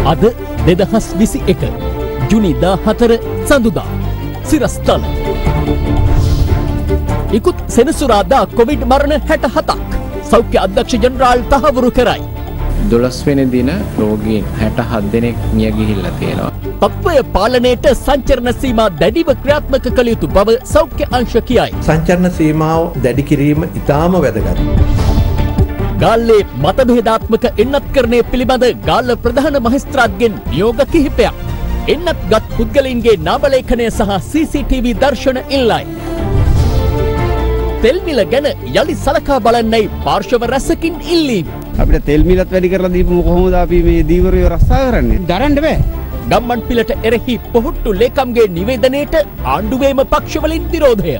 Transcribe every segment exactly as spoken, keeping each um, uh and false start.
අද දෙදහස් විසි එක ජුනි දාහතර සඳුදා සිරස්තල ඉකුත් සෙනසුරාදා කොවිඩ් මරණ හැට හතක් සෞඛ්‍ය අධ්‍යක්ෂ ජෙනරාල් තහවුරු කරයි. දොළොස් වෙනි දින රෝගීන් හැට හත් දෙනෙක් මිය ගිහිල්ලා තියෙනවා. තත්ත්වය පාලනයට සංචරණ සීමා දැඩිව ක්‍රියාත්මක කළ යුතු බව සෞඛ්‍ය අංශ කියයි. සංචරණ සීමාව දැඩි කිරීම ඉතාම වැදගත්. ගාල්ලේ මතභේදාත්මක එන්නත්කරණය පිළිබඳ ගාල්ල ප්‍රධාන මහේස්ත්‍රාත්ගෙන් නියෝග කිහිපයක්. එන්නත්ගත් පුද්ගලයින්ගේ නාමලේඛනය සහ සී සී ටී වී දර්ශන ඉල්ලයි. තෙල් මිල ගැන යලි සලකා බලන්නයි පාර්ශව රැසකින් ඉල්ලීම. අපිට තෙල් මිලත් වැඩි කරලා දීපු කොහොමද අපි මේ දීවරය රස්සා කරන්නේ? දරන්න බෑ. ගම්මන් පිලට එරෙහි පොහොට්ටු ලේකම්ගේ නිවේදනයට ආණ්ඩුවේම පක්ෂවලින් විරෝධය.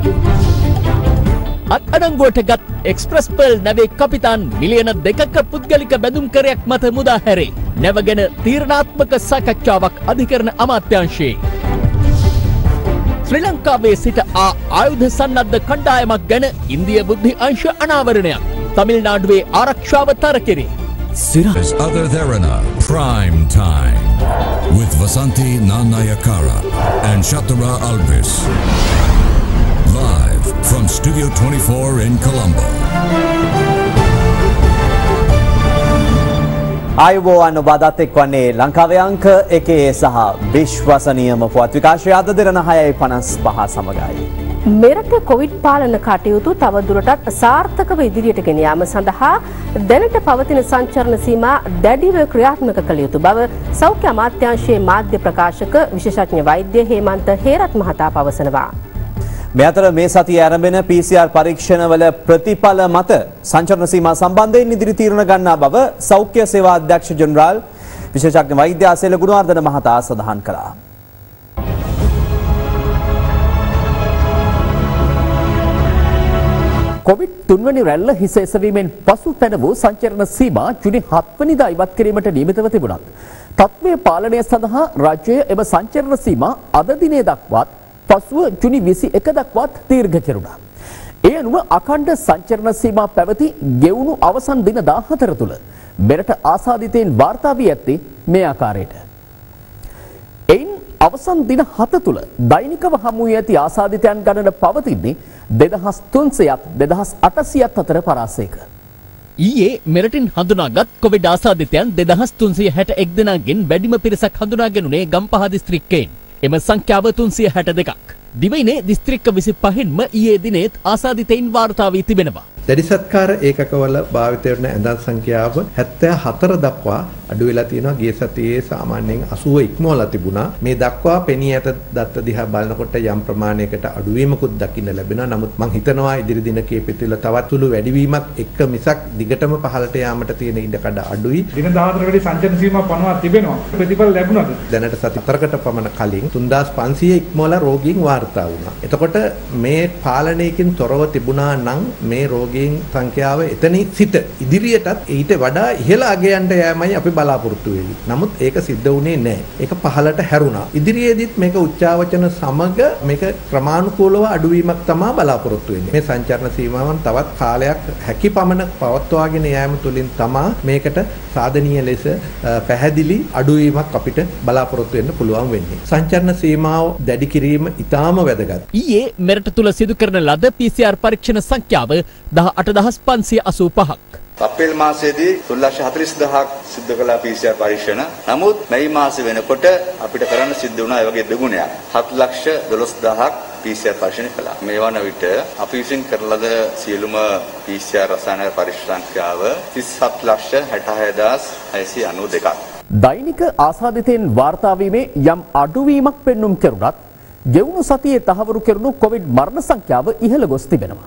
අත්අඩංගුවට ගත් එක්ස්ප්‍රස් පර්ල් නැවේ කපිතාන් මිලියන දෙකක පුද්ගලික බැඳුම්කරයක් මත මුදා හැරේ. නැවගෙන තීරණාත්මක සාකච්ඡාවක් අධිකරණ අමාත්‍යාංශයේ. ශ්‍රී ලංකාවේ සිට ආ ආයුධ සන්නද්ධ කණ්ඩායමක් ගැන ඉන්දිය බුද්ධි අංශ අනාවරණයක්. තමිල්නාඩුවේ ආරක්ෂාව තර කෙරේ. Sirius Other Therana Prime Time with Vasanthi Nanayakara and Shatara Alvis. Live from Studio twenty-four in Colombo. ආයුබෝවන් ඔබ අදත් එක්වන්නේ ලංකාවේ අංක එකේ සහ විශ්වසනීයම පුවත් විකාශය අද දින හයයි පනස් පහ සමගයි. මෙරට කොවිඩ් පාලන කටයුතු තව දුරටත් සාර්ථකව ඉදිරියට ගෙන යාම සඳහා දැනට පවතින සංචරණ සීමා දැඩිව ක්‍රියාත්මක කළ යුතු බව සෞඛ්‍ය අමාත්‍යාංශයේ මාධ්‍ය ප්‍රකාශක විශේෂඥ වෛද්‍ය හේමන්ත හේරත් මහතා පවසනවා. මේ අතර මේ සතිය ආරම්භන පී සී ආර් පරීක්ෂණවල ප්‍රතිඵල මත සංචරණ සීමා සම්බන්ධයෙන් ඉදිරි තීරණ ගන්නා බව සෞඛ්‍ය සේවා අධ්‍යක්ෂ ජෙනරාල් විශේෂඥ වෛද්‍ය ආසේල ගුණවර්ධන මහතා සඳහන් කළා. කොවිඩ් තුන්වැනි රැල්ල හිස එසවීමෙන් පසු පැන වූ සංචරණ සීමා ජුනි හත්වැනිදා ඉවත් කිරීමට නියමිතව තිබුණත් තත්ත්වය පාලනය සඳහා රාජ්‍යය එම සංචරණ සීමා අද දිනේ දක්වාත් පසුව ජුනි විසි එක දක්වාත් දීර්ඝ කෙරුණා. ඒ අනුව අඛණ්ඩ සංචරණ සීමා පැවති ගෙවුණු අවසන් දින දාහතර තුළ මෙරට ආසාදිතයින් වාර්තා වී ඇත්තේ මේ ආකාරයට. එයින් අවසන් දින හත තුළ දෛනිකව හමු වී ඇති ආසාදිතයන් ගණන පවතින්නේ දෙදහස් තුන්සියයත් දෙදහස් අටසියයත් අතර පරාසයක. ඊයේ මෙරටින් හඳුනාගත් කොවිඩ් ආසාදිතයන් දෙදහස් තුන්සිය හැට එක් දෙනාගෙන් වැඩිම පිරිසක් හඳුනාගෙනුනේ ගම්පහ දිස්ත්‍රික්කයෙන්. එම සංඛ්‍යාව තුන්සිය හැට දෙකක්. දිවයිනේ දිස්ත්‍රික්ක විසිපහෙන්ම ඊයේ දිනේත් ආසාදිතයින් වාර්තා වී තිබෙනවා. දැඩි සත්කාර ඒකකවල භාවිත වෙන ඇඳන් සංඛ්‍යාව හැත්තෑ හතර දක්වා අඩු වෙලා තියෙනවා. ගිය සතියේ සාමාන්‍යයෙන් අසූව ඉක්මවලා තිබුණා. මේ දක්වා පෙනී ඇත දත්ත දිහා බලනකොට යම් ප්‍රමාණයකට අඩුවීමකුත් දකින්න ලැබෙනවා. නමුත් මම හිතනවා ඉදිරි දින කීපෙතිල තවත් සුළු වැඩිවීමක් එක්ක මිසක් දිගටම පහළට යාමට තියෙන ඉඩකඩ අඩුයි. දින දාහතර වැඩි සංචරණ සීමා පනවා තිබෙනවා. ප්‍රතිඵල ලැබුණාද? දැනට සති හතරකට පමණ කලින් තුන්දාස් පන්සීය ඉක්මවලා රෝගීන් වාර්තා වුණා. එතකොට මේ පාලනයකින් තොරව තිබුණා නම් මේ රෝගීන් සංඛ්‍යාව එතනින් සිට ඉදිරියටත් ඊට වඩා ඉහළ අගයන්ට යෑමයි අපි බලාපොරොත්තු වෙන්නේ. නමුත් ඒක සිද්ධ වුණේ නැහැ. ඒක පහළට හැරුණා. ඉදිරියේදීත් මේක උච්චාවචන සමග මේක ක්‍රමානුකූලව අඩුවීමක් තමයි බලාපොරොත්තු වෙන්නේ. මේ සංචරණ සීමාවන් තවත් කාලයක් හැකි පමණ පවත්වාගෙන යාම තුළින් තමයි මේකට සාධනීය ලෙස පැහැදිලි අඩුවීමක් අපිට බලාපොරොත්තු වෙන්න පුළුවන් වෙන්නේ. සංචරණ සීමාව දැඩි කිරීම ඉතාම වැදගත්. ඊයේ මෙරට තුල සිදු කරන ලද පී සී ආර් පරීක්ෂණ සංඛ්‍යාව දහඅට දහස් පන්සිය අසූ පහක්. අප්‍රේල් මාසයේදී තුන් ලක්ෂ හතළිස් දහසක් සිදු කළ පී සී ආර් පරීක්ෂණ. නමුත් මැයි මාසෙ වෙනකොට අපිට කරන්න සිද්ධ වුණා ඒ වගේ දෙගුණයක්. හත් ලක්ෂ දොළොස් දහසක් පී සී ආර් පරීක්ෂණ කළා. මේ වන විට අපි විසින් කරන ලද සියලුම පී සී ආර් රසායන පරීක්ෂණ සංඛ්‍යාව තිස් හත් ලක්ෂ හැට හය දහස් හයසිය අනූ දෙකක්. දෛනික ආසාදිතයින් වාර්තා වීමේ යම් අඩුවීමක් පෙන්눔 කෙරුණත් ගෙවුණු සතියේ තහවුරු කෙරුණු කොවිඩ් මරණ සංඛ්‍යාව ඉහළ ගොස් තිබෙනවා.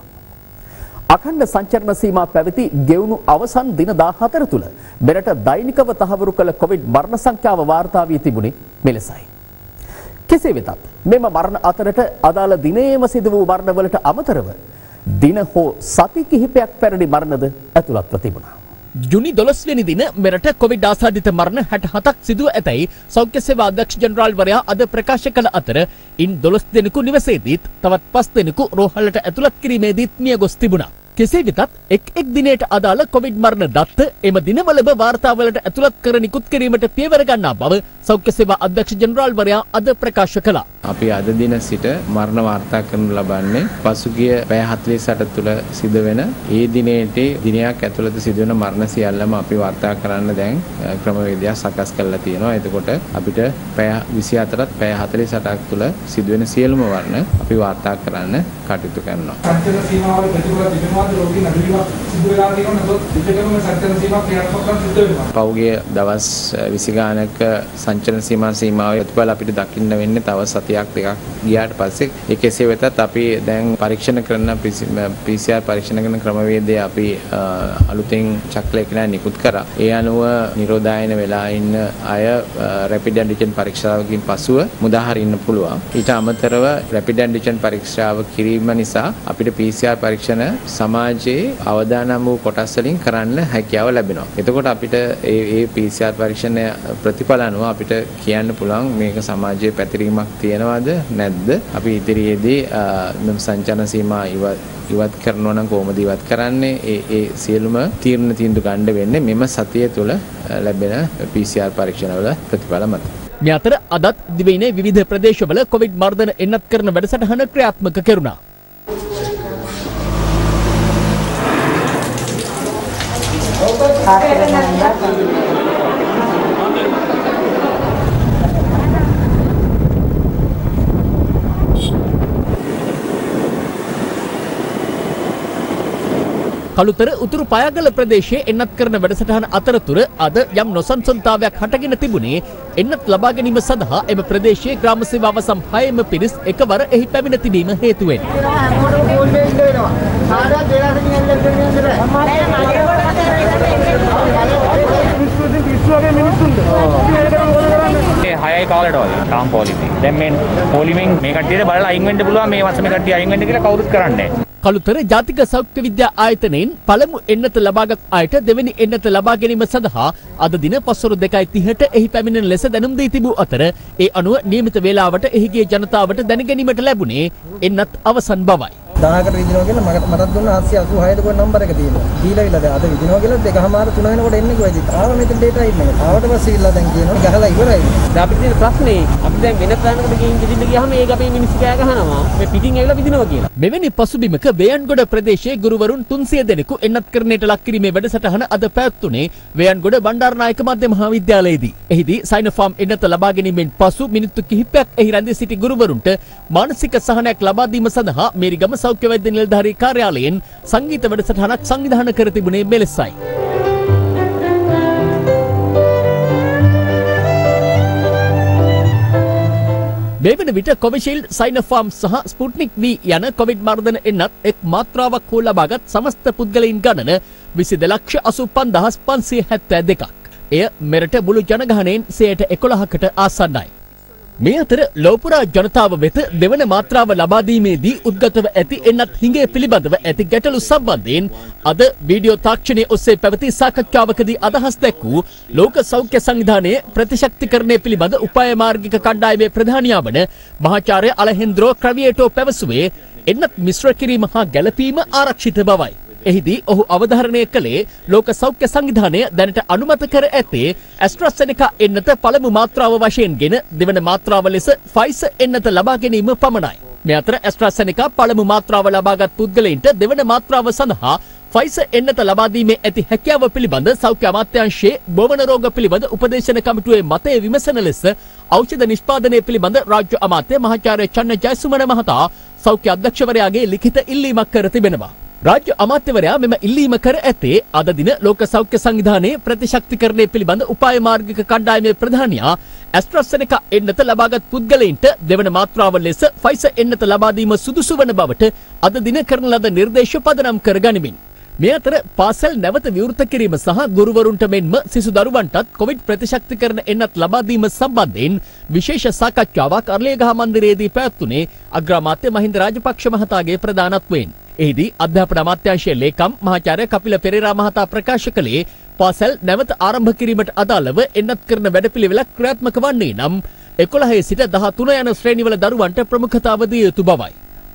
අඛණ්ඩ සංචරණ සීමා පැවති ගෙවුණු අවසන් දින දාහතර තුළ මෙරට දෛනිකව තහවුරු කළ කොවිඩ් මරණ සංඛ්‍යාව වාර්තා වී තිබුණේ මෙලෙසයි. කෙසේ වෙතත් මෙම මරණ අතරට අදාළ දිනේම සිදු වූ මරණවලට අමතරව දින හෝ සති කිහිපයක් පැරණි මරණද ඇතුළත්ව තිබුණා. ජුනි දොළොස් වෙනි දින මෙරට කොවිඩ් ආසාදිත මරණ හැට හතක් සිදුව ඇතැයි සෞඛ්‍ය සේවා අධ්‍යක්ෂ ජෙනරාල්වරයා අද ප්‍රකාශ කළ අතර ඉන් දොළොස් දෙනෙකු නිවසේදීත් තවත් පස් දෙනෙකු රෝහලට ඇතුළත් කිරීමේදීත් මිය ගොස් තිබුණා. කෙසේ වෙතත් එක් එක් දිනයට අදාළ කොවිඩ් මරණ දත්ත එම දිනවලම වාර්තාවලට ඇතුළත් කර නිකුත් කිරීමට පියවර ගන්නා බව සෞඛ්‍ය සේවා අධ්‍යක්ෂ ජෙනරාල්වරයා අද ප්‍රකාශ කළා. අපි අද දින සිට මරණ වාර්තා කරනු ලබන්නේ පසුගිය පැය හතළිස් අට තුළ සිදුවෙන ඒ දිනේට දිනයක් ඇතුළත සිදුවෙන මරණ සියල්ලම අපි වාර්තා කරන්න දැන් ක්‍රමවේදයක් සකස් කරලා තියෙනවා. එතකොට අපිට පැය විසි හතරත් පැය හතළිස් අටක් තුළ සිදුවෙන සියලුම මරණ අපි වාර්තා කරන්න කටයුතු කරනවා. සංචලන සීමාවල ප්‍රතිඵල තිබෙනවාද රෝගීන් අඩුවීමක් සිදු වෙලා තියෙනවද? දෙකම සංචලන සීමාව ක්‍රියාත්මක කරන්න සිද්ධ වෙනවා. පෞගේ දවස් විසි ගානක සංචලන සීමා සීමාවේ ප්‍රතිඵල අපිට දකින්න වෙන්නේ තව සතියක් දෙකක් ගියාට පස්සේ. ඒ කෙසේ වෙතත් අපි දැන් පරීක්ෂණ කරන පී සී ආර් පරීක්ෂණ කරන ක්‍රමවේදය අපි අලුතෙන් චක්‍රලේඛනය නිකුත් කරා. ඒ අනුව නිරෝධායන වෙලා ඉන්න අය රැපිඩ් ඇන්ටිජන් පරීක්ෂාවකින් පසුව මුදා හරින්න පුළුවන්. ඊට අමතරව රැපිඩ් ඇන්ටිජන් පරීක්ෂාව කිරීම නිසා අපිට පී සී ආර් පරීක්ෂණ සමාජයේ අවදානම් වූ කොටස් වලින් කරන්න හැකියාව ලැබෙනවා. එතකොට අපිට ඒ ඒ පී සී ආර් පරීක්ෂණ ප්‍රතිඵල අනුව අපිට කියන්න පුළුවන් මේක සමාජයේ පැතිරීමක් තියනවද නැද්ද? අපි ඉදිරියේදී මෙම සංචලන සීමා ඉවත් කරනවා නම් කොහොමද ඉවත් කරන්නේ? ඒ ඒ සියලුම තීරණ තීන්දුව ගන්න වෙන්නේ මෙම සතිය තුළ ලැබෙන පී සී ආර් පරීක්ෂණවල ප්‍රතිඵල මත. මේ අතර අදත් දිවයිනේ විවිධ ප්‍රදේශවල කොවිඩ් මර්ධන එන්නත් කරන වැඩසටහන ක්‍රියාත්මක කෙරුණා. කළුතර උතුරු පයාගල ප්‍රදේශයේ එන්නත් කරන වැඩසටහන අතරතුර අද යම් නොසන්සුන්තාවයක් හටගෙන තිබුණේ එන්නත් ලබා ගැනීම සඳහා එම ප්‍රදේශයේ ග්‍රාම සේවාව සම්හායම පිරිස් එකවර එහි පැමිණ තිබීම හේතුවෙන්. හයයි කාලට වගේ තාම පොලිමේ. දැන් මේ පොලිමෙන් මේ කට්ටියට බලලා අයින් වෙන්න පුළුවන් මේ වසමේ කට්ටිය අයින් වෙන්න කියලා කවුරුත් කරන්නේ නැහැ. කළුතර ජාතික සෞඛ්‍ය විද්‍යා ආයතනයෙන් පළමු එන්නත ලබාගත් අයට දෙවෙනි එන්නත ලබා ගැනීම සඳහා අද දින පස්වරු දෙකයි තිහට එහි පැමිණෙන ලෙස දැනුම් දී තිබූ අතර ඒ අනුව නියමිත වේලාවට එහි ගිය ජනතාවට දැන ගැනීමට ලැබුණේ එන්නත් අවසන් බවයි. දහකට විදිනවා කියලා මට මටත් දුන්න හත්සිය අසූහයද කොයි නම්බර එක තියෙනවා. දීලා ඉල්ල දැන් අද විදිනවා කියලා දෙකමාර තුන වෙනකොට එන්නේ කොයිද? ආව මෙතන ඩේටා ඉන්නේ. ආවට පස්සේ ඉල්ල දැන් කියනවා ගහලා ඉවරයි. දැන් අපිට තියෙන ප්‍රශ්නේ අපි දැන් වෙන තැනකට ගිහින් විදින්න ගියාම ඒක අපේ මිනිස්සු කෑ ගහනවා. මේ පිටින් ඇවිල්ලා විදිනවා කියලා. මෙවැනි පසුබිමක වේයන්ගොඩ ප්‍රදේශයේ ගුරුවරුන් තුන්සිය දෙනෙකු එන්නත් කරණයට ලක් කිරීමේ වැඩසටහන අද පැවැත්වුණේ වේයන්ගොඩ බණ්ඩාරනායක මධ්‍ය මහාවිද්‍යාලයේදී. එහිදී සයිනෝෆාම් එන්නත ලබා ගැනීමෙන් පසු මිනිත්තු කිහිපයක් එහි රැඳී සිටි ගුරුවරුන්ට මානසික සහනයක් ලබා දීම සඳහා මේරිගම සෞඛ්‍ය වෛද්‍ය නිලධාරී කාර්යාලයෙන් සංගීත වැඩසටහනක් සංවිධානය කර තිබුණේ මෙලෙසයි. මේ වන විට කොවිෂීල්ඩ්, සයිනෝෆාම් සහ ස්පුට්නික් V යන කොවිඩ් මර්ධන එන්නත් එක් මාත්‍රාවක් හෝ ලබාගත් සමස්ත පුද්ගලයින් ගණන විසි දෙලක්ෂ අසූ පන්දාස් පන්සිය හැත්තෑ දෙකක්. එය මෙරට මුළු ජනගහනයෙන් සියයට එකොළහකට ආසන්නයි. මේ අතර ලෝපුරා ජනතාව වෙත දෙවන මාත්‍රාව ලබා දීමේදී උද්ගතව ඇති එන්නත් හිඟය පිළිබඳව ඇති ගැටලු සම්බන්ධයෙන් අද වීඩියෝ තාක්ෂණයේ ඔස්සේ පැවති සාකච්ඡාවකදී අදහස් දැක්වූ ලෝක සෞඛ්‍ය සංවිධානයේ ප්‍රතිශක්තිකරණය පිළිබඳ උපාය මාර්ගික කණ්ඩායමේ ප්‍රධානියා වන මහාචාර්ය අලහෙන්ද්‍රෝ ක්‍රවියේටෝ පැවසුවේ එන්නත් මිශ්‍ර කිරීම හා ගැළපීම ආරක්ෂිත බවයි. එහිදී ඔහු අවධාරණය කළේ ලෝක සෞඛ්‍ය සංවිධානය දැනට අනුමත කර ඇත්තේ ඇස්ට්‍රාසෙනෙකා එන්නත පළමු මාත්‍රාව වශයෙන් ගෙන දෙවන මාත්‍රාව ලෙස ෆයිසර් එන්නත ලබා ගැනීම පමණයි. මේ අතර ඇස්ට්‍රාසෙනෙකා පළමු මාත්‍රාව ලබාගත් පුද්ගලයින්ට දෙවන මාත්‍රාව සඳහා ෆයිසර් එන්නත ලබා දීමේ ඇති හැකියාව පිළිබඳ සෞඛ්‍ය අමාත්‍යාංශයේ බොවන රෝග පිළිබඳ උපදේශන කමිටුවේ මතය විමසන ලෙස ඖෂධ නිෂ්පාදනය පිළිබඳ රාජ්‍ය අමාත්‍ය මහාචාර්ය චන්න ජයසුමන මහතා සෞඛ්‍ය අධ්‍යක්ෂවරයාගේ ලිඛිත ඉල්ලීමක් කර තිබෙනවා. රාජ්‍ය අමාත්‍යවරයා මෙම ඉල්ලීම කර ඇත්තේ අද දින ලෝක සෞඛ්‍ය සංවිධානයේ ප්‍රතිශක්තිකරණය පිළිබඳ උපාය මාර්ගික කණ්ඩායමේ ප්‍රධානියා ඇස්ට්‍රාසෙනෙකා එන්නත ලබාගත් පුද්ගලයින්ට දෙවන මාත්‍රාව ලෙස ෆයිසර් එන්නත ලබා දීම සුදුසු වන බවට අද දින කරන ලද නිර්දේශ පදනම් කර ගනිමින් මේ අතර පාසල් නැවත විවෘත කිරීම සහ ගුරුවරුන්ට මෙන්ම සිසු දරුවන්ටත් කොවිඩ් ප්‍රතිශක්තිකරණ එන්නත් ලබා දීම සම්බන්ධයෙන් විශේෂ සාකච්ඡාවක් අරලියගහ මන්දිරයේදී පැවැත්වුණේ අග්‍රාමාත්‍ය මහින්ද රාජපක්ෂ මහතාගේ ප්‍රධානත්වයෙන්. එහිදී අධ්‍යාපන අමාත්‍යාංශයේ ලේකම් මහාචාර්ය කපිල පෙරේරා මහතා ප්‍රකාශ කළේ පාසල් නැවත ආරම්භ කිරීමට අදාළව එන්නත් කරන වැඩපිළිවෙලක් ක්‍රියාත්මක වන්නේ නම් එකොළහේ සිට දහතුන යන ශ්‍රේණිවල දරුවන්ට ප්‍රමුඛතාව දිය යුතු බවයි.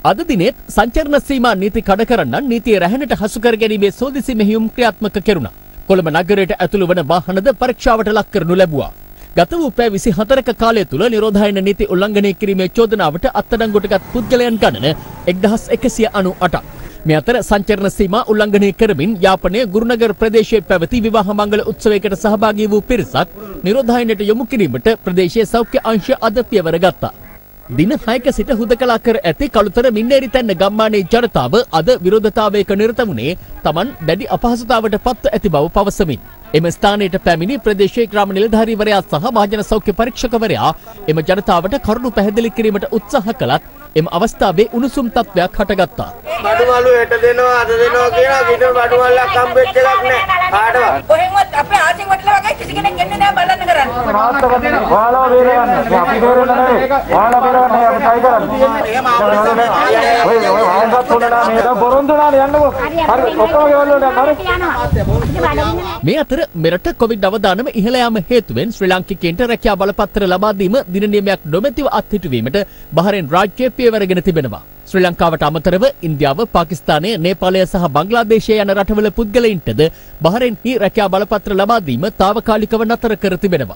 අද දිනෙත් සංචරණ සීමා නීති කඩ කරන්නන් නීතිය රැහැනට හසු කර ගැනීමේ සෝදිසි මෙහෙයුම් ක්‍රියාත්මක කෙරුණා. කොළඹ නගරයට ඇතුළු වන වාහනද පරීක්ෂාවට ලක් කරනු ලැබුවා. ගත වූ පැය විසිහතරක කාලය තුළ නිරෝධායන නීති උල්ලංඝනය කිරීමේ චෝදනාවට අත්අඩංගුවටගත් පුද්ගලයන් ගණන එක්දහස් එකසිය අනූ අටක්. මේ අතර සංචරණ සීමා උල්ලංඝනය කරමින් යාපනය ගුරුනගර ප්‍රදේශයේ පැවති විවාහ මංගල උත්සවයකට සහභාගී වූ පිරිසක් නිරෝධායනයට යොමු කිරීමට ප්‍රදේශයේ සෞඛ්‍ය අංශ අද පියවර ගත්තා. දින හයක සිට හුදකලා කර ඇති කළුතර මින්නේරි තැන්න ගම්මානයේ ජනතාව අද විරෝධතාවයක නිරත වුණේ Taman දැඩි අපහසුතාවට පත්ව ඇති බව පවසමින්. එම ස්ථානයට පැමිණි ප්‍රදේශීය ග්‍රාම නිලධාරීවරයා සහ මහජන සෞඛ්‍ය පරීක්ෂකවරයා එම ජනතාවට කරුණු පැහැදිලි කිරීමට උත්සාහ කළත් එම අවස්ථාවේ උණුසුම් තත්ත්වයක් හටගත්තා. බඩුමලු හෙට දෙනවා අද දෙනවා කියනවා කිනු බඩුමල්ලක් හම්බෙච්ච එකක් නෑ. කාටවත් කොහෙන්වත් අපේ ආසින් වටලා වගේ කිසි කෙනෙක් එන්නේ නෑ බලන්න කරන්නේ. ඔයාලා බේරගන්න. අපි බේරෙන්න නෙවෙයි. ඔයාලා බේරගන්න අපි try කරන්නේ. එහෙම ආපස්සට ඔය ඔය ආන්දත් හොනලා මේක බොරොන්දුනානේ යන්නකෝ. හරි ඔක්කොම ගෙවල් වලට යනවා. මේ අතර මෙරට කොවිඩ් අවදානම ඉහළ යාම හේතුවෙන් ශ්‍රී ලාංකිකයන්ට රැකියා බලපත්‍ර ලබා දීම දින නියමයක් නොමැතිව අත්හිටුවීමට බහරේන් රාජ්‍යය පියවරගෙන තිබෙනවා. ශ්‍රී ලංකාවට අමතරව ඉන්දියාව, පාකිස්තානය, නේපාලය සහ බංග්ලාදේශය යන රටවල පුද්ගලයින්ටද බහරේන්හි රැකියා බලපත්‍ර ලබා දීම తాවකාලිකව නතර කර තිබෙනවා.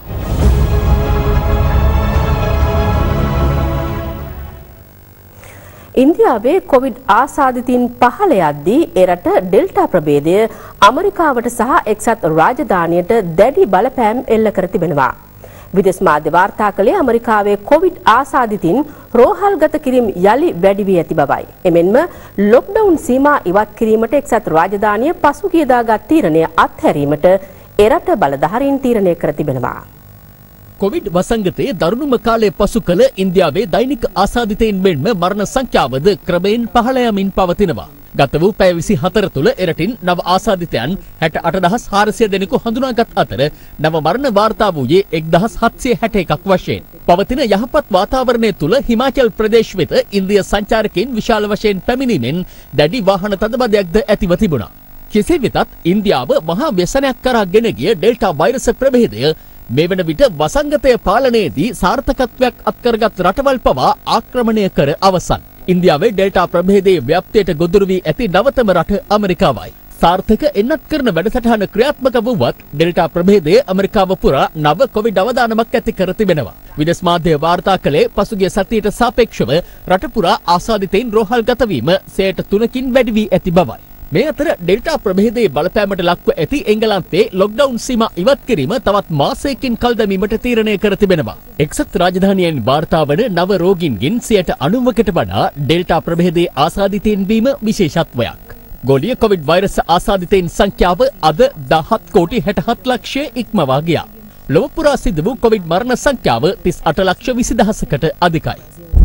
ඉන්දියාවේ කොවිඩ් ආසාදිතින් පහළ යද්දී එරට ඩෙල්ටා ප්‍රභේදය ඇමරිකාවට සහ එක්සත් රාජධානියට දැඩි බලපෑම් එල්ල කර තිබෙනවා. විදේශ මාධ්‍ය වාර්තා කළේ ඇමරිකාවේ කොවිඩ් ආසාදිතින් රෝහල්ගත කිරීම යලි වැඩි වී ඇති බවයි. එමෙන්ම ලොක්ඩවුන් සීමා ඉවත් කිරීමට එක්සත් රාජධානිය පසුගියදා ගත් තීරණය අත්හැරීමට එරට බලධාරීන් තීරණය කර තිබෙනවා. කොවිඩ් වසංගතයේ දරුණුම කාලය පසු කළ ඉන්දියාවේ දෛනික ආසාදිතයින් මෙන්ම මරණ සංඛ්‍යාවද ක්‍රමයෙන් පහළ යමින් පවතිනවා. ගත වූ පැය විසිහතර තුළ එරටින් නව ආසාදිතයන් හැට අට දහස් හාරසිය දෙනෙකු හඳුනාගත් අතර නව මරණ වාර්තා වූයේ එක්දහස් හත්සිය හැට එකක් වශයෙන්. පවතින යහපත් වාතාවරණය තුළ හිමාචල් ප්‍රදේශ වෙත ඉන්දිය සංචාරකයන් විශාල වශයෙන් පැමිණීමෙන් දැඩි වාහන තදබදයක්ද ඇතිව තිබුණා. කෙසේ වෙතත් ඉන්දියාව මහා ව්‍යසනයක් කරා ගෙන ගිය ඩෙල්ටා වෛරස ප්‍රභේදය මේ වන විට වසංගතය පාලනයේදී සාර්ථකත්වයක් අත්කරගත් රටවල් පවා ආක්‍රමණය කර අවසන්. ඉන්දියාවේ ඩෙල්ටා ප්‍රභේදයේ ව්‍යාප්තියට ගොදුරු වී ඇති නවතම රට ඇමරිකාවයි. සාර්ථක එන්නත් කරන වැඩසටහන ක්‍රියාත්මක වුවත් ඩෙල්ටා ප්‍රභේදයේ ඇමරිකාව පුරා නව කොවිඩ් අවදානමක් ඇති කර තිබෙනවා. විදේශ මාධ්‍ය වාර්තා කළේ පසුගිය සතියට සාපේක්ෂව රට පුරා ආසාදිතයින් රෝහල්ගත වීම සයට තුනකින් වැඩි වී ඇති බවයි. මේ අතර ඩෙල්ටා ප්‍රභේදයේ බලපෑමට ලක්ව ඇති එංගලන්තයේ ලොක්ඩවුන් සීමා ඉවත් කිරීම තවත් මාසයකින් කල් දැමීමට තීරණය කර තිබෙනවා. එක්සත් රාජධානියෙන් වාර්තා වන නව රෝගීන්ගෙන් සියයට අනූවකට වඩා ඩෙල්ටා ප්‍රභේදයේ ආසාදිතයින් වීම විශේෂත්වයක්. ගෝලීය කොවිඩ් වෛරස් ආසාදිතයින් සංඛ්‍යාව අද දහත් කෝටි හැටහත් ලක්ෂය ඉක්මවා ගියා. ලොව පුරා සිදු වූ කොවිඩ් මරණ සංඛ්‍යාව තිස් අට ලක්ෂ විසි දහසකට අධිකයි.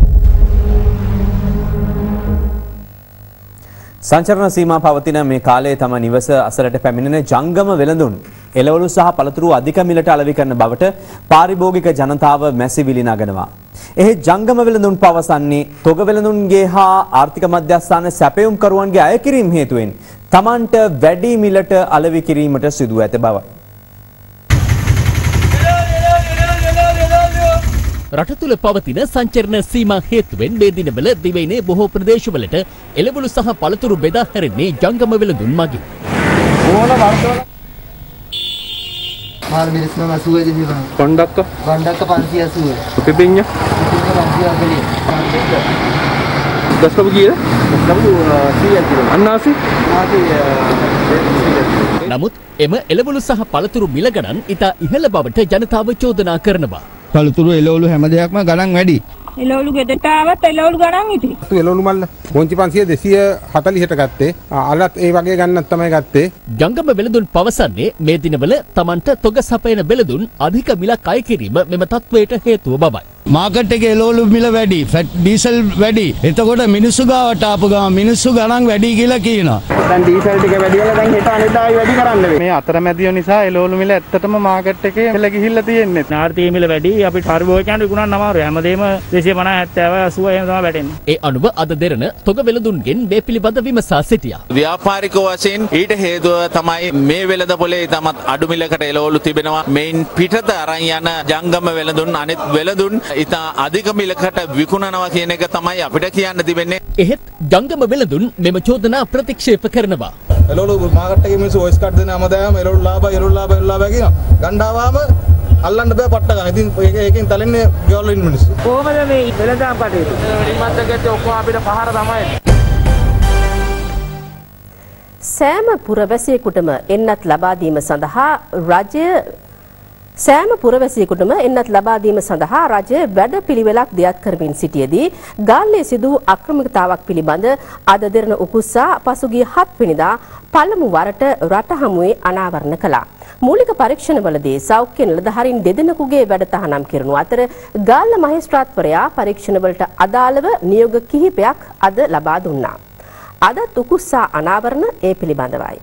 සංචරණ සීමා පවතින මේ කාලයේ තම නිවස අසලට පැමිණෙන ජංගම වෙළඳුන් එළවලු සහ පළතුරු අධික මිලට අලෙවි කරන බවට පාරිභෝගික ජනතාව මැසිවිලි නගනවා. එහෙත් ජංගම වෙළඳුන් පවසන්නේ තොග වෙළඳුන්ගේ හා ආර්ථික මධ්‍යස්ථාන සැපයුම් කරුවන්ගේ අය කිරීම හේතුවෙන් තමන්ට වැඩි මිලට අලෙවි කිරීමට සිදු ඇත බවයි. රට තුළ පවතින සංචරණ සීමා හේතුවෙන් මේ දිනවල දිවයිනේ බොහෝ ප්‍රදේශවලට එළවලු සහ පළතුරු බෙදා හැරෙන්නේ ජංගම වෙළඳුන් මගින්. කොණ්ඩක්ක කොණ්ඩක්ක පන්සිය අසූව. පිපිඤ්ඤ පන්සිය අසූව. දස්කබු කීයද? දස්කබු සීයක් කිලෝ. අන්නාසි? නමුත් එම එළවලු සහ පළතුරු මිල ගණන් ඉතා ඉහළ බවට ජනතාව චෝදනා කරනවා. පළතුරු එළවලු හැම දෙයක්ම ගණන් වැඩි. එළවලු ගෙදරට ආවත් එළවලු ගණන් හිටියේ. එළවලු මල්ල පොන්චි පන්සිය දෙසිය හතළිහට ගත්තේ. අලත් ඒ වගේ ගණනක් තමයි ගත්තේ. ජංගම වෙළඳුන් පවසන්නේ මේ දිනවල Tamanට තොග සපයන වෙළඳුන් අධික මිලක් අය කිරීම මෙම තත්වයට හේතුව බවයි. මාකට් එකේ එළවලු මිල වැඩි, ෆැට් ඩීසල් වැඩි. එතකොට මිනිස්සු ගාවට ආපු ගමන් මිනිස්සු ගණන් වැඩි කියලා කියනවා. දැන් ඩීසල් ටික වැඩි වෙලා දැන් හෙට අනිදායි වැඩි කරන්න වෙයි. මේ අතරමැදියෝ නිසා එළවලු මිල ඇත්තටම මාකට් එකේ මිල ගිහිල්ලා තියෙන්නේ. නාර්ථී මිල වැඩි අපිට පරිභෝජකයන්ට විකුණන්න අමාරුයි. හැමදේම දෙසිය පනහ හැත්තෑව අසූව එහෙම තමයි වැටෙන්නේ. ඒ අනුව අද දෙරණ තොග වෙළඳුන්ගෙන් මේ පිළිබඳ විමසා සිටියා. ව්‍යාපාරික වශයෙන් ඊට හේතුව තමයි මේ වෙළඳ පොලේ තමත් අඩු මිලකට එළවලු තිබෙනවා. මේන් පිටත අරන් යන ජංගම වෙළඳුන් අනිත් වෙළඳුන් ඉතා අධික මිලකට විකුණනවා කියන එක තමයි අපිට කියන්න තිබෙන්නේ. එහෙත් ජංගම වෙළඳුන් මෙම චෝදනා ප්‍රතික්ෂේප කරනවා. එළවලු මාකට් එකේ මිනිස්සු වොයිස් කාඩ් දෙන හැමදාම එළවලු ලාභ එළවලු ලාභ එළවලු ලාභ කියනවා. ගණ්ඩාවාම අල්ලන්න බෑ පට්ට ගන්න. ඉතින් ඒක ඒකෙන් තලන්නේ ගෙවල් ඉන්න මිනිස්සු. කොහොමද මේ වෙළඳාම් කටයුතු? රිමන්දගෙත් ඔක්කොම අපිට පහර තමයි. සෑම පුරවැසියෙකුටම එන්නත් ලබා දීම සඳහා රජය සෑම පුරවැසියෙකුටම එන්නත් ලබා දීම සඳහා රජය වැඩපිළිවෙලක් දියත් කරමින් සිටියේදී ගාල්ලේ සිදු අක්‍රමිකතාවක් පිළිබඳ අද දෙරණ උකුස්සා පසුගිය හත් වෙනිදා පළමු වරට රට හමුවේ අනාවරණ කළා. මූලික පරීක්ෂණවලදී සෞඛ්‍ය නිලධාරීන් දෙදෙනෙකුගේ වැඩ තහනම් කරනු අතර ගාල්ල මහේස්ත්‍රාත්වරයා පරීක්ෂණවලට අදාළව නියෝග කිහිපයක් අද ලබා දුන්නා. අද උකුස්සා අනාවරණ ඒ පිළිබඳවයි.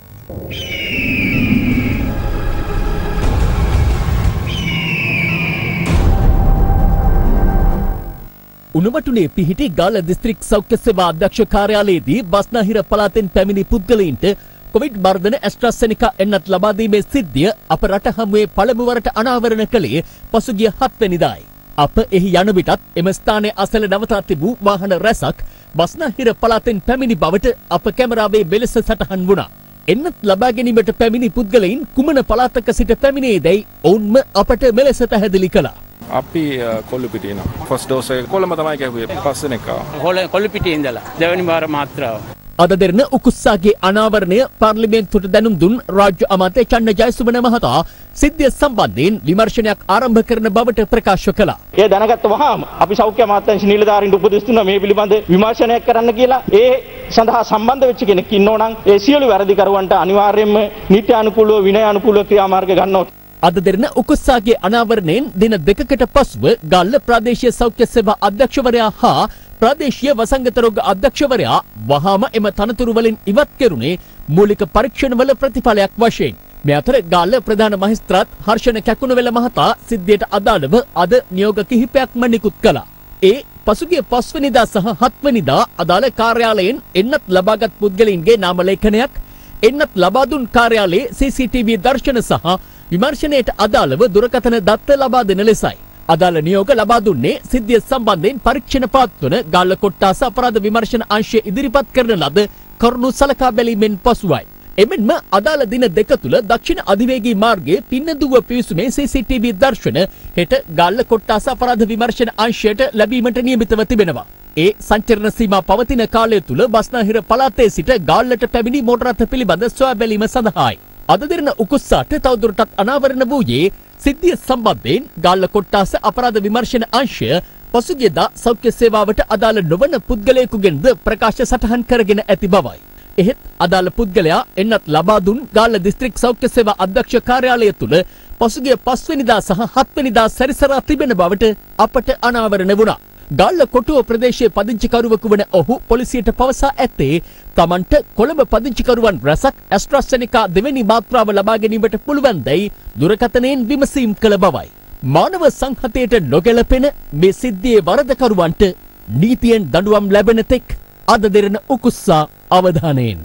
උණුවටුනේ පිහිටි ගාල්ල දිස්ත්‍රික් සෞඛ්‍ය සේවා අධ්‍යක්ෂ කාර්යාලයේදී බස්නාහිර පළාතෙන් පැමිණි පුද්ගලයින්ට කොවිඩ් මර්ධන ඇස්ට්‍රාසෙනිකා එන්නත් ලබා දීමේ සිද්ධිය අප රට හමුවේ පළමු වරට අනාවරණ කළේ පසුගිය හත් වෙනිදායි. අප එහි යන විටත් එම ස්ථානයේ අසල නවතා තිබූ වාහන රැසක් බස්නාහිර පළාතෙන් පැමිණි බවට අප කැමරාවේ මෙලෙස සටහන් වුණා. එන්නත් ලබා ගැනීමට පැමිණි පුද්ගලයින් කුමන පළාතක සිට පැමිණේදැයි ඔවුන්ම අපට මෙලෙස පැහැදිලි කළා. අපි කොල්ලුපිටියේ නම් ෆස්ට් ඩෝස් එක කොළඹ තමයි ගැහුවේ පස් දිනක. කොල්ලුපිටියේ ඉඳලා දෙවනි වාර මාත්‍රාව. අද දෙරණ උකුස්සාගේ අනාවරණය පාර්ලිමේන්තුවට දැනුම් දුන් රාජ්‍ය අමාත්‍ය චන්න ජයසුමන මහතා සිද්ධිය සම්බන්ධයෙන් විමර්ශනයක් ආරම්භ කරන බවට ප්‍රකාශ කළා. ඒ දැනගත්ත වහාම අපි සෞඛ්‍ය අමාත්‍යාංශ නිලධාරීන්ට උපදෙස් දුන්නා මේ පිළිබඳ විමර්ශනයක් කරන්න කියලා. ඒ සඳහා සම්බන්ධ වෙච්ච කෙනෙක් ඉන්නෝ නම් ඒ සියලු වැරදිකරුවන්ට අනිවාර්යයෙන්ම නීත්‍යානුකූලව විනයානුකූලව ක්‍රියාමාර්ග ගන්නවා. අද දෙරණ උකුස්සාගේ අනාවරණයෙන් දින දෙකකට පසුව ගල්ල ප්‍රාදේශීය සෞඛ්‍ය සේවා අධ්‍යක්ෂවරයා හා ප්‍රාදේශීය වසංගත රෝග අධ්‍යක්ෂවරයා වහාම එම තනතුරු වලින් ඉවත් කෙරුණේ මූලික පරීක්ෂණවල ප්‍රතිඵලයක් වශයෙන්. මේ අතර ගාල්ල ප්‍රධාන මහේස්ත්‍රාත් හර්ෂණ කැකුණවෙල මහතා සිද්ධියට අදාළව අද නියෝග කිහිපයක්ම නිකුත් කළා. ඒ පසුගිය පස්වෙනිදා සහ හත්වෙනිදා අදාළ කාර්යාලයෙන් එන්නත් ලබාගත් පුද්ගලයින්ගේ නාම ලේඛනයක්, එන්නත් ලබා දුන් කාර්යාලයේ සී සී ටී වී දර්ශන සහ විමර්ශනයට අදාළව දුරකථන දත්ත ලබා දෙන ලෙසයි. අදාළ නියෝග ලබා දුන්නේ සිද්ධිය සම්බන්ධයෙන් පරීක්ෂණ පවත්වන ගාල්ල කොට්ටාස අපරාධ විමර්ශන අංශය ඉදිරිපත් කරන ලද කරුණු සලකා බැලීමෙන් පසුවයි. එමෙන්ම අදාළ දින දෙක තුළ දක්ෂිණ අධිවේගී මාර්ගයේ පින්නදුව පිවිසුමේ සී සී ටී වී දර්ශන හෙට ගාල්ල කොට්ටාස අපරාධ විමර්ශන අංශයට ලැබීමට නියමිතව තිබෙනවා. ඒ සංචරණ සීමා පවතින කාලය තුළ බස්නාහිර පළාතේ සිට ගාල්ලට පැමිණි මෝටර රථ පිළිබඳ සොයා බැලීම සඳහායි. අද දෙරණ උකුස්සාට තවදුරටත් අනාවරණ වූයේ සිද්ධිය සම්බන්ධයෙන් ගාල්ල කොට්ටාස අපරාධ විමර්ශන අංශය පසුගියදා සෞඛ්‍ය සේවාවට අදාළ නොවන පුද්ගලයෙකුගෙන්ද ප්‍රකාශ සටහන් කරගෙන ඇති බවයි. එහෙත් අදාළ පුද්ගලයා එන්නත් ලබා දුන් ගාල්ල දිස්ත්‍රික් සෞඛ්‍ය සේවා අධ්‍යක්ෂ කාර්යාලය තුළ පසුගිය පස්වෙනිදා සහ හත්වෙනිදා සැරිසරා තිබෙන බවට අපට අනාවරණ වුණා. ගාල්ල කොටුව ප්‍රදේශයේ පදිංචිකරුවෙකු වන ඔහු පොලිසියට පවසා ඇත්තේ තමන්ට කොළඹ පදිංචිකරුවන් රැසක් ඇස්ට්‍රාසෙනිකා දෙවැනි මාත්‍රාව ලබා ගැනීමට පුළුවන් දැයි දුරකථනයෙන් විමසීම් කළ බවයි. මානව සංහතයට නොගැලපෙන මේ සිද්ධියේ වරදකරුවන්ට නීතියෙන් දඬුවම් ලැබෙන තෙක් අද දෙරණ උකුස්සා අවධානයෙන්.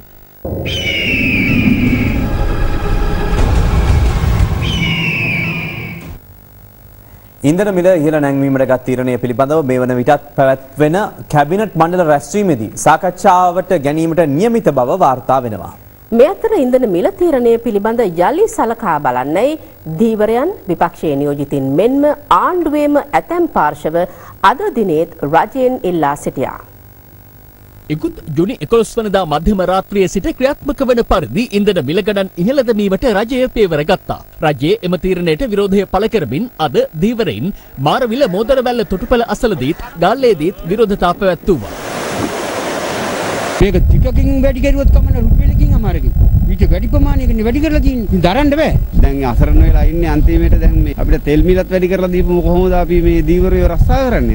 ඉන්ධන මිල ඉහළ නැංවීමට ගත් තීරණය පිළිබඳව මේ වන විටත් පැවැත්වෙන කැබිනට් මණ්ඩල රැස්වීමේදී සාකච්ඡාවට ගැනීමට නියමිත බව වාර්තා වෙනවා. මේ අතර ඉන්ධන මිල තීරණය පිළිබඳ යලි සලකා බලන්නයි ධීවරයන් විපක්ෂයේ නියෝජිතින් මෙන්ම ආණ්ඩුවේම ඇතැම් පාර්ශව අද දිනේත් රජයෙන් ඉල්ලා සිටියා. ඉකුත් ජුනි එකොළොස් වනදා මධ්‍යම රාත්‍රියේ සිට ක්‍රියාත්මක වන පරිදි ඉන්ධන මිල ගණන් ඉහළ දැමීමට රජය පියවර ගත්තා. රජයේ එම තීරණයට විරෝධය පළ කරමින් අද ධීවරයින් මාරවිල මෝදරවැල්ල තොටුපළ අසලදීත් ගාල්ලේදීත් විරෝධතා පැවැත්වුවා. මේක ටිකකින් වැඩි කරුවොත් කමන රුපියලකින් අමාරකින්. ඊට වැඩි ප්‍රමාණයකින් වැඩි කරලා තියෙන්නේ. දරන්න බෑ. දැන් අසරණ වෙලා ඉන්නේ අන්තිමේට දැන් මේ අපිට තෙල් මිලත් වැඩි කරලා දීපුම කොහොමද අපි මේ ධීවරය රස්සා කරන්නේ?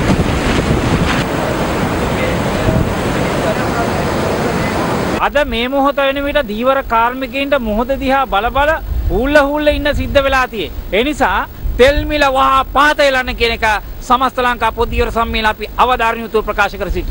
අද මේ මොහොත වෙන විට දීවර කාර්මිකයින්ට මොහොත දිහා බල බල හුල්ල හුල්ල ඉන්න සිද්ධ වෙලා තියෙන්නේ. ඒ නිසා තෙල් මිල වහා පහත එලන්න කියන එක සමස්ත ලංකා පොත් දීවර සම්මේලන අපි අවධාරණීයව ප්‍රකාශ කර සිටිනවා.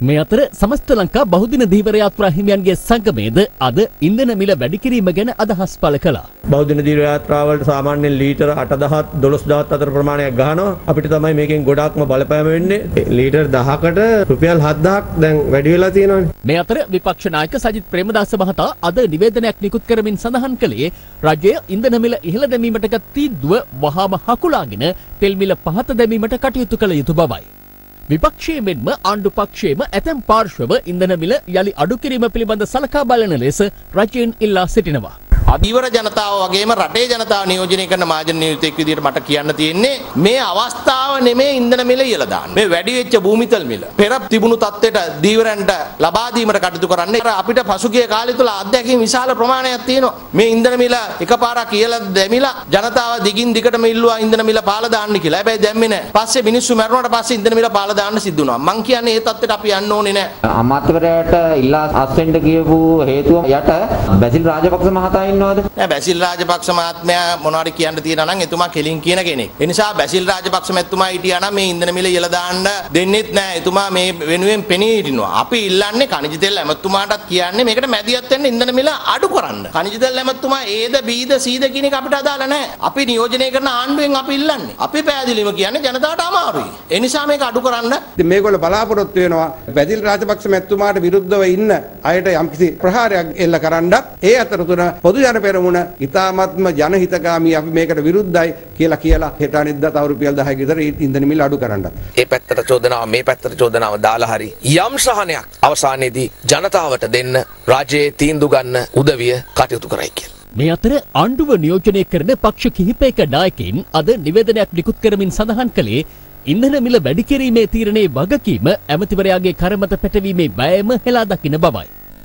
මේ අතර සමස්ත ලංකා බහුදින ධීවර යාත්‍රා හිමියන්ගේ සංගමයේද අද ඉන්ධන මිල වැඩි කිරීම ගැන අදහස් පළ කළා. බහුදින ධීවර යාත්‍රා වලට සාමාන්‍යයෙන් ලීටර අට දහස් දොළොස් දහස් අතර ප්‍රමාණයක් ගහනවා. අපිට තමයි මේකෙන් ගොඩාක්ම බලපෑම වෙන්නේ. ලීටර් දහකට රුපියල් හත්දහස් දැන් වැඩි වෙලා තියෙනවානේ. මේ අතර විපක්ෂ නායක සජිත් ප්‍රේමදාස මහතා අද නිවේදනයක් නිකුත් කරමින් සඳහන් කළේ රජය ඉන්ධන මිල ඉහළ දැමීමට ගත් තීන්දුව වහාම හකුලාගෙන තෙල් මිල පහත දැමීමට කටයුතු කළ යුතු බවයි. විපක්ෂයේ මෙන්ම ආණ්ඩු පක්ෂයේම ඇතැම් පාර්ශ්වව ඉන්ධන මිල යලි අඩු කිරීම පිළිබඳ සලකා බලන ලෙස රජයෙන් ඉල්ලා සිටිනවා. අධිවර ජනතාව වගේම රටේ ජනතාව නියෝජනය කරන මාජන නියුතෙක් විදිහට මට කියන්න තියෙන්නේ මේ අවස්ථාව නෙමේ ඉන්ධන මිල ඉහළ දාන්න. මේ වැඩි වෙච්ච භූමිතල් මිල පෙර තිබුණු තත්ත්වයට දීවරන්ට ලබා දීමට කටයුතු කරන්නේ අපිට පසුගිය කාලය තුල අධ්‍යක්ෂින් විශාල ප්‍රමාණයක් තියෙනවා. මේ ඉන්ධන මිල එකපාරක් ඉහළ දැමිලා ජනතාව දිගින් දිගටම ඉල්ලුවා ඉන්ධන මිල පාලා දාන්න කියලා. හැබැයි දැම්මේ නැහැ. පස්සේ මිනිස්සු මැරුණාට පස්සේ ඉන්ධන මිල පාලා දාන්න සිද්ධ වුණා. මං කියන්නේ මේ තත්ත්වයට අපි යන්න ඕනේ නැහැ. අමාත්‍යවරයාට ඉල්ලා අස්වෙන්න කියපු හේතුව යට බැසිල් රාජපක්ෂ මහතා ඉන්නවද? නෑ බැසිල් රාජපක්ෂ මහත්මයා මොනවාරි කියන්න තියෙනවා නම් එතුමා කෙලින් කියන කෙනෙක්. ඒ නිසා බැසිල් රාජපක්ෂ මහත්මයා හිටියා නම් මේ ඉන්ධන මිල ඉහළ දාන්න දෙන්නෙත් නෑ. එතුමා මේ වෙනුවෙන් පෙනී හිටිනවා. අපි ඉල්ලන්නේ කනිජ තෙල් ඇමතුමාටත් කියන්නේ මේකට මැදිහත් වෙන්න ඉන්ධන මිල අඩු කරන්න. කනිජ තෙල් ඇමතුමා ඒද බීද සීද කියන එක අපිට අදාළ නෑ. අපි නියෝජනය කරන ආණ්ඩුවෙන් අපි ඉල්ලන්නේ. අපි පැහැදිලිව කියන්නේ ජනතාවට අමාරුයි. ඒ නිසා මේක අඩු කරන්න. ඉතින් මේගොල්ලෝ බලාපොරොත්තු වෙනවා බැසිල් රාජපක්ෂ මහත්මයාට විරුද්ධව ඉන්න අයට යම්කිසි ප්‍රහාරයක් එල්ල කරන්නත් ඒ අතරතුර පොදු ජන පෙරමුණ ඉතාමත්ම ජනහිතකාමී අපි මේකට විරුද්ධයි කියලා කියලා හෙට අනිද්දා තව රුපියල් දහයක විතර ඉන්ධන මිල අඩු කරන්නත්. ඒ පැත්තට චෝදනාව මේ පැත්තට චෝදනාව දාලා හරි යම් සහනයක් අවසානයේදී ජනතාවට දෙන්න රාජ්‍යයේ තීන්දුව ගන්න උදවිය කටයුතු කරයි කියලා. මේ අතර ආණ්ඩුව නියෝජනය කරන පක්ෂ කිහිපයක නායකයින් අද නිවේදනයක් නිකුත් කරමින් සඳහන් කළේ ඉන්ධන මිල වැඩි කිරීමේ තීරණයේ වගකීම ඇමතිවරයාගේ කරමත පැටවීමේ බෑම හෙලා දකින බවයි.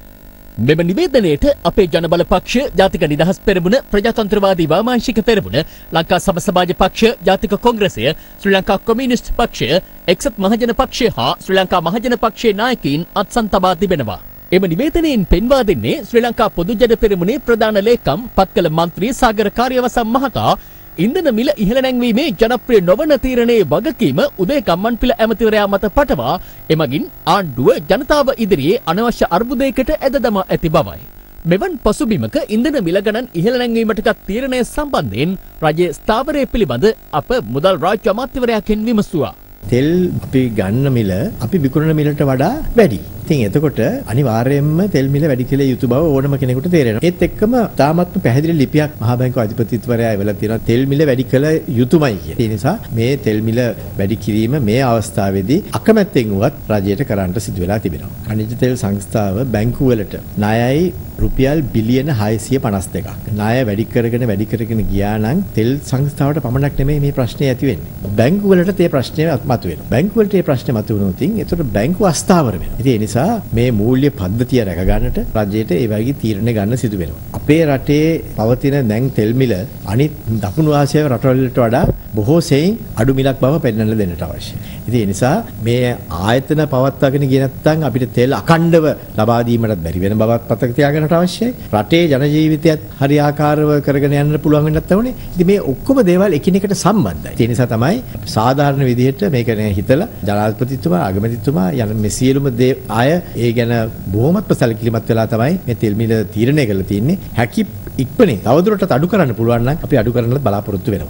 මෙම නිවේදනයට අපේ ජනබල පක්ෂ, ජාතික නිදහස් පෙරමුණ, ප්‍රජාතන්ත්‍රවාදී වාමාංශික පෙරමුණ, ලංකා සම සමාජ පක්ෂ, ජාතික කොංග්‍රසය, ශ්‍රී ලංකා කොමියුනිස්ට් පක්ෂය, එක්සත් මහජන පක්ෂය හා ශ්‍රී ලංකා මහජන පක්ෂයේ නායකයින් අත්සන් තබා තිබෙනවා. එම නිවේදනයෙන් පෙන්වා දෙන්නේ ශ්‍රී ලංකා පොදු ජන පෙරමුණේ ප්‍රධාන ලේකම් පත්කල මන්ත්‍රී සාගර කාර්යවසම් මහතා ඉන්ධන මිල ඉහළ නැංවීමේ ජනප්‍රිය නොවන තීරණයේ වගකීම උදේ ගම්මන්පිල ඇමතිවරයා මත පටවා එමගින් ආණ්ඩුව ජනතාව ඉදිරියේ අනවශ්‍ය අර්බුදයකට ඇද දමා ඇති බවයි. මෙවන් පසුබිමක ඉන්ධන මිල ගණන් ඉහළ නැංවීමටගත් තීරණය සම්බන්ධයෙන් රජයේ ස්ථාවරය පිළිබඳ අප මුදල් රාජ්‍ය අමාත්‍යවරයාගෙන් විමසුවා. තෙල් අපි ගන්න මිල අපි විකුණන මිලට වඩා වැඩි. ඉතින් එතකොට අනිවාර්යයෙන්ම තෙල් මිල වැඩි කියලා යුතු බව ඕනම කෙනෙකුට තේරෙනවා. ඒත් එක්කම තාමත්ම පැහැදිලි ලිපියක් මහා බැංකුව අධිපතිත්වරයා එවලා තියෙනවා තෙල් මිල වැඩි කළ යුතුමයි කියලා. ඒ නිසා මේ තෙල් මිල වැඩි කිරීම මේ අවස්ථාවේදී අකමැත්තෙන් වුවත් රජයට කරන්න සිදු වෙලා තිබෙනවා. ඛනිජ තෙල් සංස්ථාව බැංකුව වලට ණයයි රුපියල් බිලියන හයසිය පනස් දෙකක්. ණය වැඩි කරගෙන වැඩි කරගෙන ගියා නම් තෙල් සංස්ථාවට පමණක් නෙමෙයි මේ ප්‍රශ්නේ ඇති වෙන්නේ. බැංකුව වලට ඒ ප්‍රශ්නේ මතුවෙනවා. බැංකුව වලට ඒ ප්‍රශ්නේ මතුවුණොත් එතකොට බැංකුව අස්ථාවර වෙනවා. ඉතින් ඒ නිසා මේ මූල්‍ය පද්ධතිය රැක ගන්නට රජයට ඒ වගේ තීරණ ගන්න සිදු වෙනවා. අපේ රටේ පවතින දැන් තෙල් මිල අනිත් දකුණු ආසියාවේ රටවලට වඩා බොහෝ සෙයින් අඩු මිලක් බව පෙන්වන්න දෙන්නට අවශ්‍යයි. ඉතින් ඒ නිසා මේ ආයතන පවත්වාගෙන ගියේ නැත්නම් අපිට තෙල් අඛණ්ඩව ලබා දීමට බැරි වෙන බවත් පතක තියාගන්නට අවශ්‍යයි. රටේ ජන ජීවිතයත් හරියාකාරව කරගෙන යන්න පුළුවන් වෙන්නත් ඕනේ. ඉතින් මේ ඔක්කොම දේවල් එකිනෙකට සම්බන්ධයි. ඒ නිසා තමයි සාධාරණ විදිහට මේක හිතලා ජනාධිපතිතුමා අගමැතිතුමා යන මේ සියලුම දේ අය ඒ ගැන බොහොමත්ම සැලකිලිමත් වෙලා තමයි මේ තෙල් මිල තීරණය කරලා තියෙන්නේ. හැකි ඉක්මනින් තවදුරටත් අඩු කරන්න පුළුවන් නම් අපි අඩු කරන්නත් බලාපොරොත්තු වෙනවා.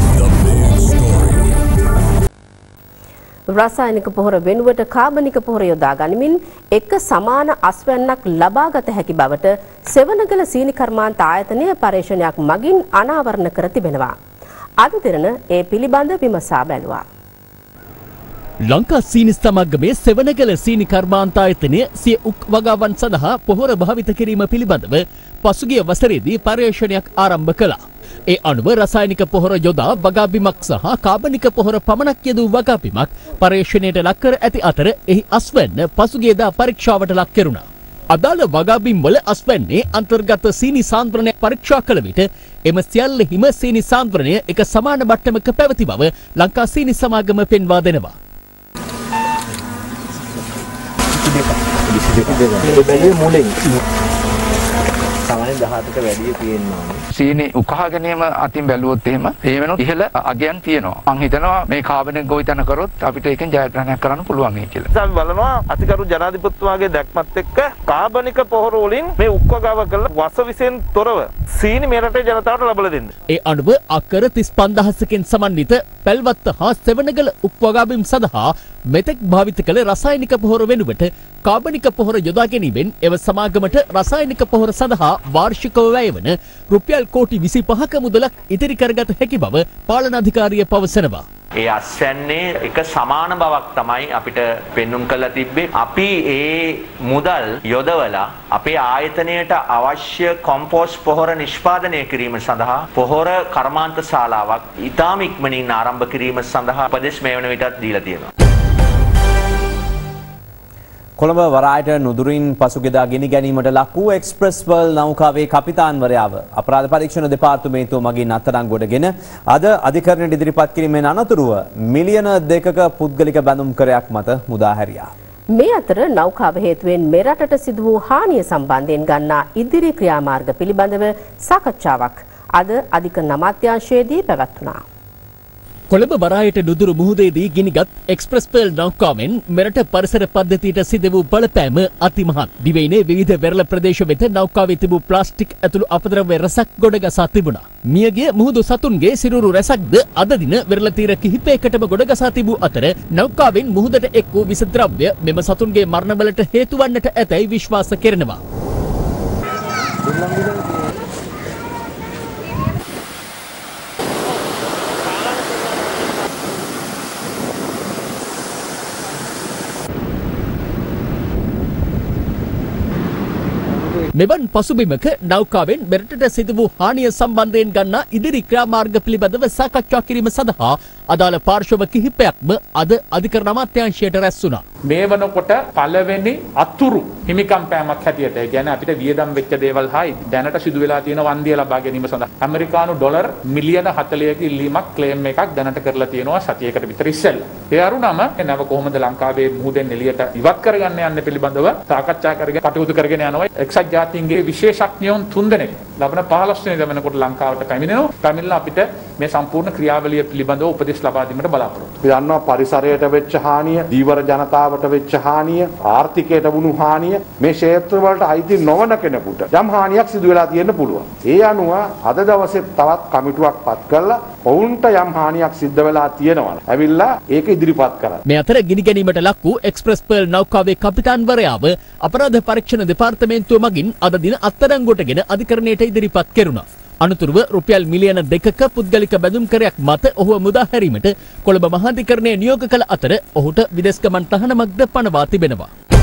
රසායනික පොහොර වෙනුවට කාබනික පොහොර යොදා ගනිමින් එක සමාන අස්වැන්නක් ලබාගත හැකි බවට සෙවණගල සීනි කර්මාන්ත ආයතනය පරීක්ෂණයක් මගින් අනාවරණ කර තිබෙනවා. අද දින ඒ පිළිබඳ විමසා බැලුවා. ලංකා සීනි සමාගමේ සෙවණගල සීනි කර්මාන්ත ආයතනය සිය උක් වගාවන් සඳහා පොහොර භාවිත කිරීම පිළිබඳව පසුගිය වසරේදී පරීක්ෂණයක් ආරම්භ කළා. ඒ අනුව රසායනික පොහොර යොදා වගාබිමක් සහ කාබනික පොහොර පමණක් යෙදූ වගාබිමක් පරීක්ෂණයට ලක් කර ඇති අතර එහි අස්වැන්න පසුගියදා පරීක්ෂාවට ලක් කෙරුණා. අදාළ වගාබිම් වල අස්වැන්නේ අන්තර්ගත සීනි සාන්ද්‍රණය පරීක්ෂා කළ විට එම සියල්ලෙහිම සීනි සාන්ද්‍රණය එක සමාන මට්ටමක පැවති බව ලංකා සීනි සමාගම පෙන්වා දෙනවා. දහඅටට වැඩිය තියෙනවා. සීනි උකහා ගැනීම අතින් බැලුවොත් එහෙම ඒ වෙනොත් ඉහළ අගයන් තියෙනවා. මම හිතනවා මේ කාබන් එක ගොවිතැන කරොත් අපිට ඒකෙන් ජයග්‍රහණයක් කරන්න පුළුවන් වෙයි කියලා. අපි බලනවා අතිගරු ජනාධිපතිතුමාගේ දැක්මත් එක්ක කාබනික පොහොර වලින් මේ උක්කගාව කළ වස විසෙන් තොරව සීනි මේ රටේ ජනතාවට ලබා දෙන්න. ඒ අනුව අක්කර තිස් පන්දාහසකින් සමන්විත පැල්වත්ත හා සෙවණගල උක්වගාබිම් සඳහා මෙතෙක් භාවිත කළ රසායනික පොහොර වෙනුවට කාබනික පොහොර යොදා ගැනීමෙන් එව සමාගමට රසායනික පොහොර සඳහා වාර්ෂිකව වැය වන රුපියල් කෝටි විසිපහක මුදලක් ඉදිරි කරගත හැකි බව පාලන අධිකාරිය පවසනවා. ඒ අස්වැන්නේ එක සමාන බවක් තමයි අපිට පෙන්눔 කරලා තිබ්බේ. අපි ඒ මුදල් යොදවලා අපේ ආයතනයට අවශ්‍ය කොම්පෝස්ට් පොහොර නිෂ්පාදනය කිරීම සඳහා පොහොර කර්මාන්ත ශාලාවක් ඉතාම ඉක්මනින් ආරම්භ කිරීම සඳහා උපදෙස් මේ වන විටත් දීලා තියෙනවා. කොළඹ වරායට නුදුරින් පසුගෙදා ගෙන ගැනීමට ලක් වූ එක්ස්ප්‍රස් වර්ල් නෞකාවේ කපිතාන්වරයාව අපරාධ පරීක්ෂණ දෙපාර්තමේන්තුව මගින් අත්අඩංගුවටගෙන අද අධිකරණයට ඉදිරිපත් කිරීමෙන් අනතුරුව මිලියන දෙකක පුද්ගලික බැඳුම් කරයක් මත මුදා හැරියා. මේ අතර නෞකාව හේතුවෙන් මෙරටට සිදු වූ හානිය සම්බන්ධයෙන් ගන්නා ඉදිරි ක්‍රියාමාර්ග පිළිබඳව සාකච්ඡාවක් අද අධිකරණ අමාත්‍යාංශයේදී පැවැත්වුණා. කොළඹ වරායට නුදුරු මුහුදේදී ගිනිගත් එක්ස්ප්‍රස් පර්ල් නෞකාවෙන් මෙරට පරිසර පද්ධතියට සිදු වූ බලපෑම අතිමහත්. දිවයිනේ විවිධ වෙරළ ප්‍රදේශ වෙත නෞකාවේ තිබූ ප්ලාස්ටික් ඇතුළු අපද්‍රව්‍ය රසක් ගොඩගසා තිබුණා. මියගිය මුහුදු සතුන්ගේ සිරුරු රැසක්ද අද දින වෙරළ තීර කිහිපයකටම ගොඩගසා තිබූ අතර නෞකාවෙන් මුහුදට එක් වූ විස ද්‍රව්‍ය මෙම සතුන්ගේ මරණවලට හේතු වන්නට ඇතැයි විශ්වාස කෙරෙනවා. මෙවන් පසුබිමක නෞකාවෙන් මෙරටට සිදු වූ හානිය සම්බන්ධයෙන් ගන්නා ඉදිරි ක්‍රියාමාර්ග පිළිබඳව සාකච්ඡා කිරීම සඳහා අදාළ පාර්ශව කිහිපයක්ම අද අධිකරණ අමාත්‍යාංශයට රැස් වුණා. මේ වනකොට පළවෙනි අතුරු හිමිකම් පෑමක් හැටියට ඒ කියන්නේ අපිට වියදම් වෙච්ච දේවල් හා දැනට සිදු වෙලා තියෙන වන්දිය ලබා ගැනීම සඳහා ඇමරිකානු ඩොලර් මිලියන හතළිහක ඉල්ලීමක් ක්ලේම් එකක් දැනට කරලා තියෙනවා සතියකට විතර ඉස්සෙල්ලා. ඒ අරුණම නැව කොහොමද ලංකාවේ මුහුදෙන් එළියට ඉවත් කරගන්න යන්න පිළිබඳව සාකච්ඡා කරගෙන කටයුතු කරගෙන යනවා. එක්සත් ජාතීන්ගේ විශේෂඥයන් තුන්දෙනෙක් ලබන පහළොස් වෙනිදා වෙනකොට ලංකාවට පැමිණෙනවා. පැමිණලා අපිට මේ සම්පූර්ණ ක්‍රියාවලිය පිළිබඳව උපදෙස් ලබා දීමට බලාපොරොත්තු. අපි දන්නවා පරිසරයට වෙච්ච හානිය, දීවර ජනතාවට වෙච්ච හානිය, ආර්ථිකයට වුණු හානිය මේ ක්ෂේත්‍ර වලට අයිති නොවන කෙනෙකුට යම් හානියක් සිදු වෙලා තියෙන්න පුළුවන්. ඒ අනුව අද දවසේ තවත් කමිටුවක් පත් කරලා ඔවුන්ට යම් හානියක් සිද්ධ වෙලා තියෙනවා. ඇවිල්ලා ඒක ඉදිරිපත් කරන්න. මේ අතර ගිනි ගැනීමට ලක් වූ එක්ස්ප්‍රස් පර්ල් නෞකාවේ කපිතාන්වරයාව අපරාධ පරීක්ෂණ දෙපාර්තමේන්තුව මගින් අද දින අත්අඩංගුවටගෙන අධිකරණයට ඉදිරිපත් කෙරුණා. අනතුරුව රුපියල් මිලියන දෙකක පුද්ගලික බැඳුම් කරයක් මත ඔහුව මුදා හැරීමට කොළඹ මහාධිකරණය නියෝග කළ අතර ඔහුට විදෙස් ගමන් තහනමක්ද පනවා තිබෙනවා.